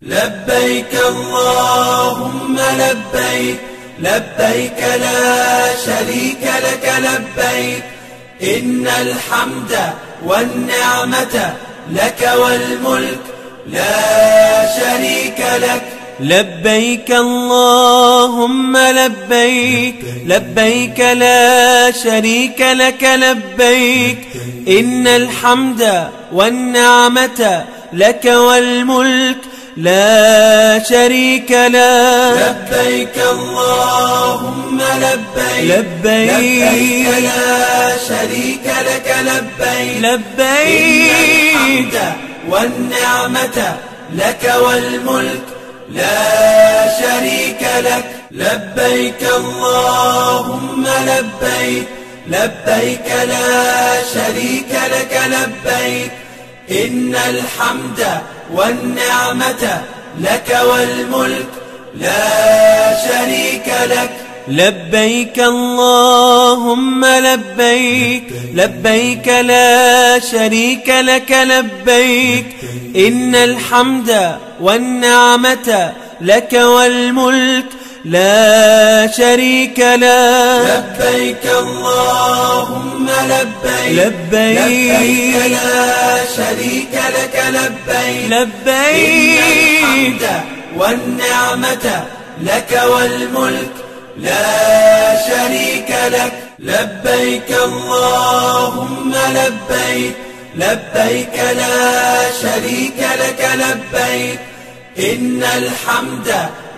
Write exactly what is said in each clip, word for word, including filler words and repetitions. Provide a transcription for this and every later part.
لبيك اللهم لبيك، لبيك لا شريك لك لبيك، إن الحمد والنعمة لك والملك لا شريك لك. لبيك اللهم لبيك، لبيك لا شريك لك لبيك، إن الحمد والنعمة لك والملك لا شريك لك. لبيك اللهم لبيك، لبيك, لبيك لا شريك لك لبيك، لبيك إن الحمد والنعمة لك والملك لا شريك لك. لبيك اللهم لبيك، لبيك لا شريك لك لبيك، إن الحمد والنعمة لك والملك لا شريك لك. لبيك اللهم لبيك، لبيك لا شريك لك لبيك، إن الحمد والنعمة لك والملك لا شريك لك. لبيك اللهم لبيك، لبيك لا شريك لك لبيك، لبيك إن الحمد والنعمة لك والملك لا شريك لك. لبيك اللهم لبيك، لبيك لا شريك لك لبيك، إن الحمد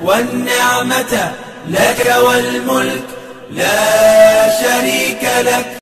والنعمة لك والملك لا شريك لك.